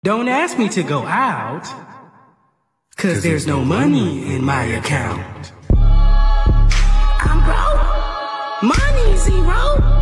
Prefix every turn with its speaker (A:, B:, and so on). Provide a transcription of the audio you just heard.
A: Don't ask me to go out, 'cause there's no money in my account. I'm broke, money zero.